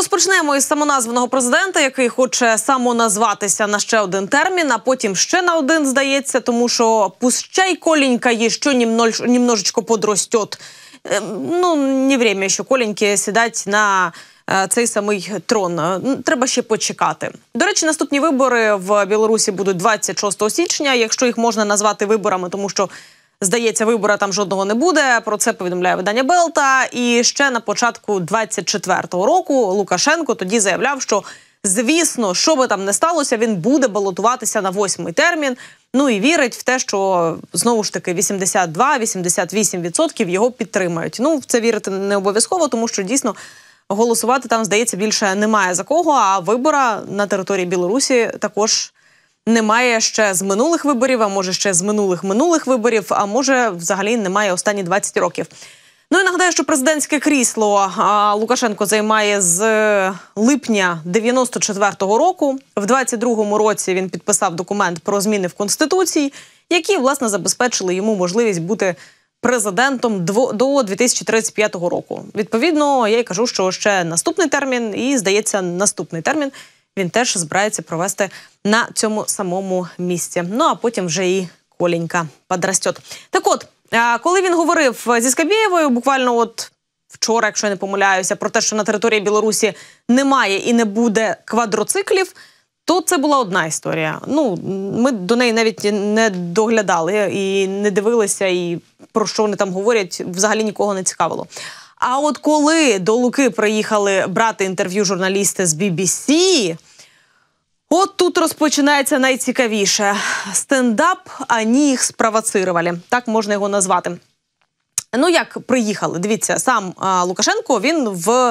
Розпочнемо із самоназваного президента, який хоче самоназватися на ще один термін, а потім ще на один, здається, тому що «пущай, Коленька, еще немножечко подростет». Ну, не время ще Коленьки сідать на цей самий трон. Треба ще почекати. До речі, наступні вибори в Білорусі будуть 26 січня, якщо їх можна назвати виборами, тому що, здається, вибора там жодного не буде. Про це повідомляє видання Белта. І ще на початку 24-го року Лукашенко тоді заявляв, що, звісно, що би там не сталося, він буде балотуватися на 8-й термін. Ну і вірить в те, що, знову ж таки, 82-88% його підтримають. Ну, в це вірити не обов'язково, тому що, дійсно, голосувати там, здається, більше немає за кого, а вибора на території Білорусі також немає ще з минулих виборів, а може ще з минулих виборів, а може взагалі немає останні 20 років. Ну і нагадаю, що президентське крісло Лукашенко займає з липня 94-го року. В 22-му році він підписав документ про зміни в Конституції, які, власне, забезпечили йому можливість бути президентом до 2035 року. Відповідно, я й кажу, що ще наступний термін, і, здається, наступний термін він теж збирається провести на цьому самому місці. Ну, а потім вже і Коленька подростет. Так от, коли він говорив зі Скабєєвою, буквально от вчора, якщо я не помиляюся, про те, що на території Білорусі немає і не буде квадроциклів, то це була одна історія. Ну, ми до неї навіть не доглядали і не дивилися, і про що вони там говорять, взагалі нікого не цікавило. А от коли до Луки приїхали брати інтерв'ю журналісти з BBC, от тут розпочинається найцікавіше. Стендап, ані їх спровоцировали. Так можна його назвати. Ну, як приїхали? Дивіться, сам Лукашенко, він в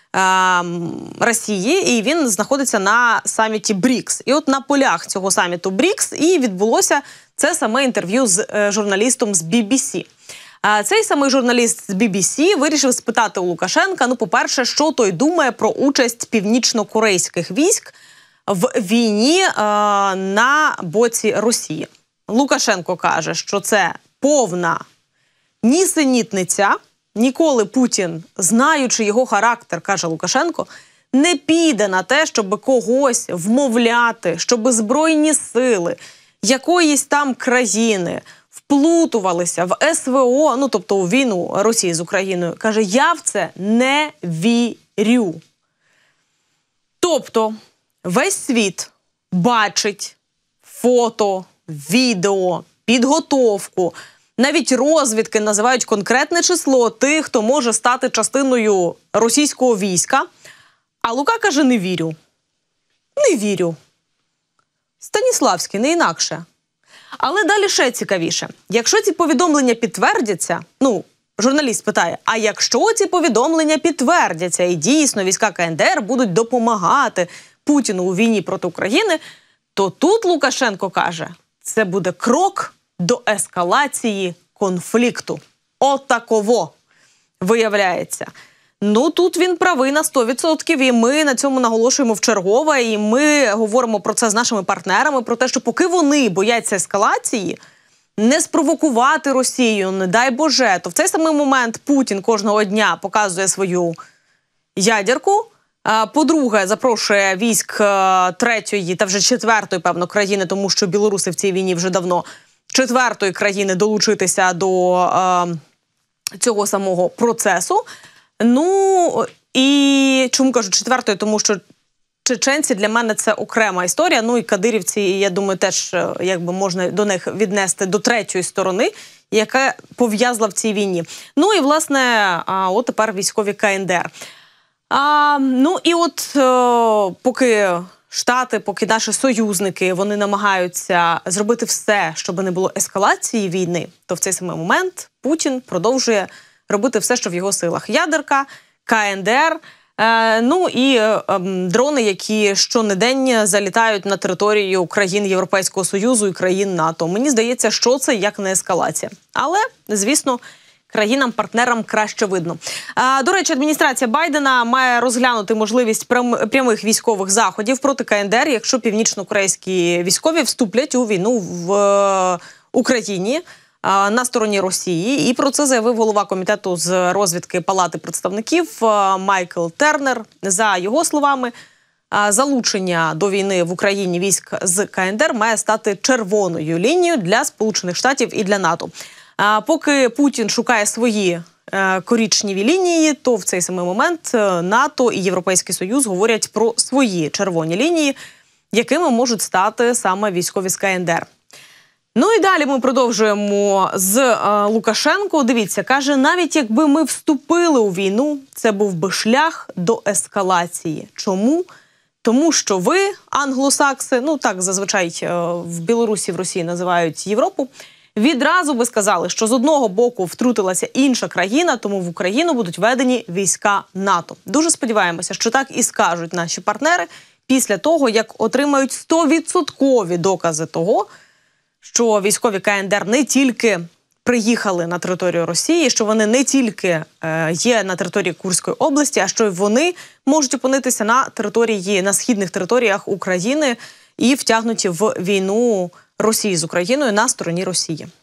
Росії, і він знаходиться на саміті БРІКС. І от на полях цього саміту БРІКС і відбулося це саме інтерв'ю з журналістом з BBC. Цей самий журналіст з BBC вирішив спитати у Лукашенка, ну, по-перше, що той думає про участь північно-корейських військ в війні на боці Росії. Лукашенко каже, що це повна нісенітниця. Ніколи Путін, знаючи його характер, каже Лукашенко, не піде на те, щоб когось вмовляти, щоб Збройні сили якоїсь там країни вплутувалися в СВО, ну, тобто у війну Росії з Україною. Каже, я в це не вірю. Тобто весь світ бачить фото, відео, підготовку, навіть розвідки називають конкретне число тих, хто може стати частиною російського війська. А Лука каже, не вірю. Не вірю. Станіславський, не інакше. Але далі ще цікавіше. Якщо ці повідомлення підтвердяться, ну, журналіст питає, а якщо ці повідомлення підтвердяться і дійсно війська КНДР будуть допомагати Путіну у війні проти України, то тут Лукашенко каже, це буде крок до ескалації конфлікту. Отаково, виявляється. Ну, тут він правий на 100%, і ми на цьому наголошуємо вчергове, і ми говоримо про це з нашими партнерами, про те, що поки вони бояться ескалації, не спровокувати Росію, не дай Боже, то в цей самий момент Путін кожного дня показує свою ядерку. По-друге, запрошує військ третьої та вже четвертої, певно, країни, тому що білоруси в цій війні вже давно, четвертої країни долучитися до цього самого процесу. Ну, і чому кажу четвертої? Тому що чеченці для мене це окрема історія. Ну і кадирівці, я думаю, теж якби можна до них віднести до третьої сторони, яка пов'язла в цій війні. Ну і, власне, от тепер військові КНДР. Ну і от поки Штати, поки наші союзники, вони намагаються зробити все, щоб не було ескалації війни, то в цей самий момент Путін продовжує робити все, що в його силах. Ядерка, КНДР, ну і дрони, які щонедень залітають на територію країн Європейського Союзу і країн НАТО. Мені здається, що це як не ескалація. Але, звісно, країнам-партнерам краще видно. До речі, адміністрація Байдена має розглянути можливість прямих військових заходів проти КНДР, якщо північно-корейські військові вступлять у війну в Україні. на стороні Росії. І про це заявив голова комітету з розвідки Палати представників Майкл Тернер. За його словами, залучення до війни в Україні військ з КНДР має стати червоною лінією для Сполучених Штатів і для НАТО. Поки Путін шукає свої коричневі лінії, то в цей самий момент НАТО і Європейський Союз говорять про свої червоні лінії, якими можуть стати саме військові з КНДР. Ну і далі ми продовжуємо з Лукашенко. Дивіться, каже, навіть якби ми вступили у війну, це був би шлях до ескалації. Чому? Тому що ви, англосакси, ну так зазвичай в Білорусі, в Росії називають Європу, відразу би сказали, що з одного боку втрутилася інша країна, тому в Україну будуть введені війська НАТО. Дуже сподіваємося, що так і скажуть наші партнери після того, як отримають 100% докази того, що військові КНДР не тільки приїхали на територію Росії, що вони не тільки є на території Курської області, а що й вони можуть опинитися на східних територіях України і втягнуті в війну Росії з Україною на стороні Росії.